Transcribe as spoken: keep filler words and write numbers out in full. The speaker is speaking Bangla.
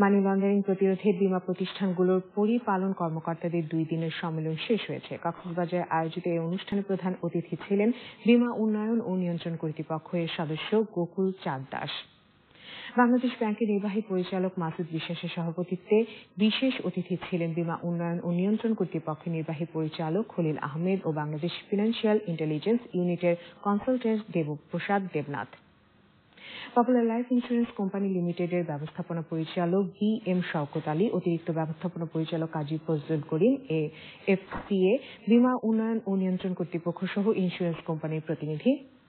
মানি লন্ডারিং প্রতিরোধে বীমা প্রতিষ্ঠানগুলোর পরিপালন কর্মকর্তাদের দুই দিনের সম্মেলন শেষ হয়েছে। কক্সবাজারে আয়োজিত এই অনুষ্ঠানে প্রধান অতিথি ছিলেন বীমা উন্নয়ন ও নিয়ন্ত্রণ কর্তৃপক্ষ এর সদস্য গোকুল চাঁদ দাস। বাংলাদেশ ব্যাংকের নির্বাহী পরিচালক মাসুদ বিশ্বাসের সভাপতিত্বে বিশেষ অতিথি ছিলেন বীমা উন্নয়ন ও নিয়ন্ত্রণ কর্তৃপক্ষের নির্বাহী পরিচালক খলিল আহমেদ ও বাংলাদেশ ফিনান্সিয়াল ইন্টেলিজেন্স ইউনিটের consultant Debprosad Debnath. Popular life insurance company লিমিটেডের ব্যবস্থাপনা পরিচালক বি এম শওকত আলী, অতিরিক্ত ব্যবস্থাপনা পরিচালক Kazi Fazlul Karim, A F C A, বীমা উন্নয়ন ও নিয়ন্ত্রণ কর্তৃপক্ষ সহ ইন্স্যুরেন্স কোম্পানির প্রতিনিধি